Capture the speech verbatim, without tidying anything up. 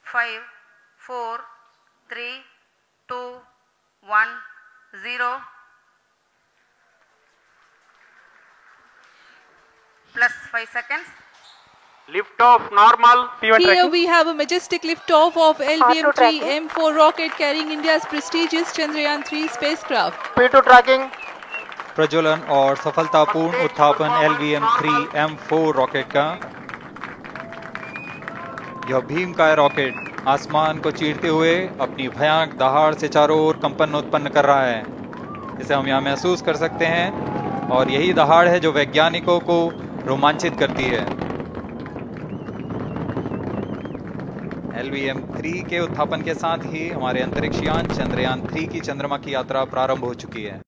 five, four, three, two, one, zero. Plus five seconds. Lift off normal. P one Here tracking. we have a majestic liftoff of L V M three M four rocket carrying India's prestigious Chandrayaan three spacecraft. P two tracking. प्रज्वलन और सफलतापूर्ण उत्थापन L V M three M four rocket का। यह भीमकाय rocket आसमान को चीरते हुए अपनी भयानक दहाड़ से चारों ओर कंपन उत्पन्न कर रहा है। इसे हम यहाँ महसूस कर सकते हैं और यही दहाड़ है जो वैज्ञानिकों को रोमांचित करती है। एल वी एम थ्री के उत्थापन के साथ ही हमारे अंतरिक्ष यान चंद्रयान थ्री की चंद्रमा की यात्रा प्रारंभ हो चुकी है।